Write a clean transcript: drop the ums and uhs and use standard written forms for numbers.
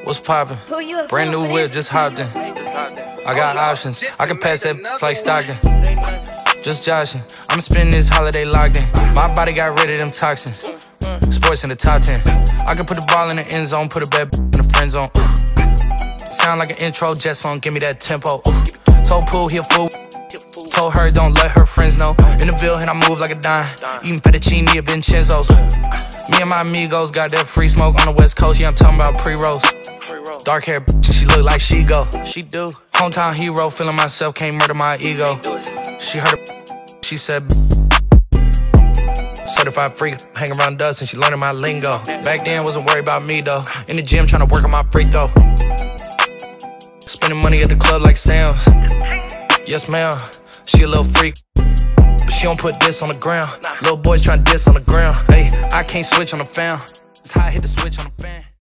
What's poppin'? Brand new whip, just hopped in. I got options, I can pass that like Stockton. Just joshing, I'ma spend this holiday locked in. My body got rid of them toxins. Sports in the top 10. I can put the ball in the end zone, put a bad in the friend zone. Sound like an intro jet song, give me that tempo. Told Pooh he a fool. Told her don't let her friends know. In the Ville and I move like a dime. Eating fettuccine at Vincenzo's. Me and my amigos got that free smoke on the West Coast. Yeah, I'm talking about pre-rolls. Dark hair, she look like she go. She do. Hometown hero, feeling myself, can't murder my ego. She heard her, she said certified freak, hang around dust and she learning my lingo. Back then, wasn't worried about me though. In the gym, trying to work on my free throw. Spending money at the club like Sam's. Yes, ma'am. She a little freak, but she don't put this on the ground. Little boys trying to diss on the ground. Hey, I can't switch on the fam. It's how I hit the switch on the fan.